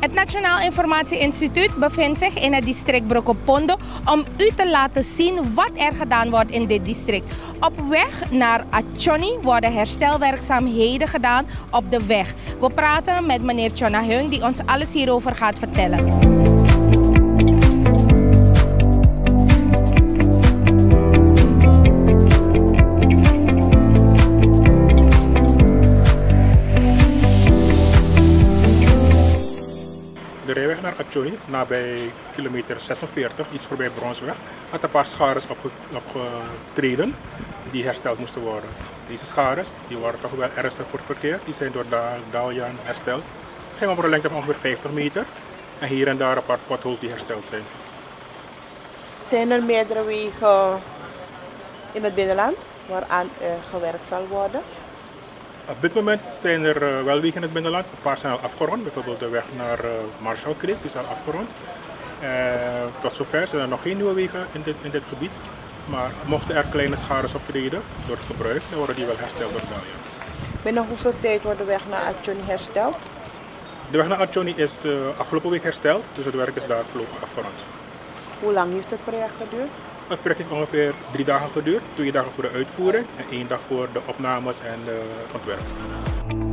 Het Nationaal Informatie Instituut bevindt zich in het district Brokopondo om u te laten zien wat er gedaan wordt in dit district. Op weg naar Achoni worden herstelwerkzaamheden gedaan op de weg. We praten met meneer Chona Heung die ons alles hierover gaat vertellen. De rijweg naar Achoni, nabij kilometer 46, iets voorbij Bronsweg, had een paar schades opgetreden die hersteld moesten worden. Deze schades die waren toch wel ernstig voor het verkeer, die zijn door Daljan hersteld. Het ging over een lengte van ongeveer 50 meter en hier en daar een paar potholes die hersteld zijn. Zijn er meerdere wegen in het binnenland waaraan gewerkt zal worden? Op dit moment zijn er wel wegen in het binnenland, een paar zijn al afgerond, bijvoorbeeld de weg naar Marshall Creek is al afgerond. Tot zover zijn er nog geen nieuwe wegen in dit gebied, maar mochten er kleine schades optreden door het gebruik, dan worden die wel hersteld door Daljan. Binnen hoeveel tijd wordt de weg naar Achoni hersteld? De weg naar Achoni is afgelopen week hersteld, dus het werk is daar voorlopig afgerond. Hoe lang heeft het project geduurd? Het project heeft ongeveer 3 dagen geduurd, 2 dagen voor de uitvoering en 1 dag voor de opnames en het ontwerp.